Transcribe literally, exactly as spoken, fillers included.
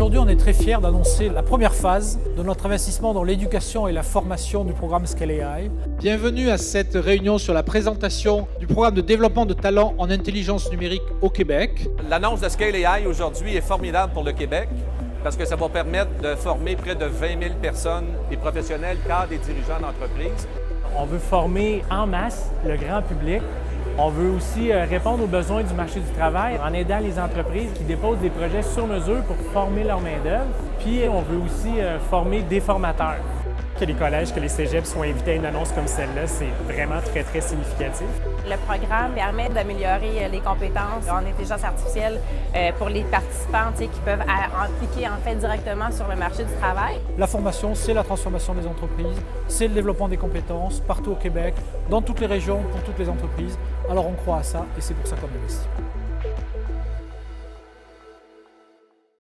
Aujourd'hui, on est très fiers d'annoncer la première phase de notre investissement dans l'éducation et la formation du programme Scale A I. Bienvenue à cette réunion sur la présentation du programme de développement de talents en intelligence numérique au Québec. L'annonce de Scale A I aujourd'hui est formidable pour le Québec parce que ça va permettre de former près de vingt mille personnes, des professionnels, cadres et dirigeants d'entreprise. On veut former en masse le grand public. On veut aussi répondre aux besoins du marché du travail en aidant les entreprises qui déposent des projets sur mesure pour former leur main-d'œuvre. Puis on veut aussi former des formateurs. Que les collèges, que les cégeps soient invités à une annonce comme celle-là, c'est vraiment très, très significatif. Le programme permet d'améliorer les compétences en intelligence artificielle pour les participants qui peuvent appliquer en fait directement sur le marché du travail. La formation, c'est la transformation des entreprises, c'est le développement des compétences partout au Québec, dans toutes les régions, pour toutes les entreprises. Alors on croit à ça et c'est pour ça qu'on investit.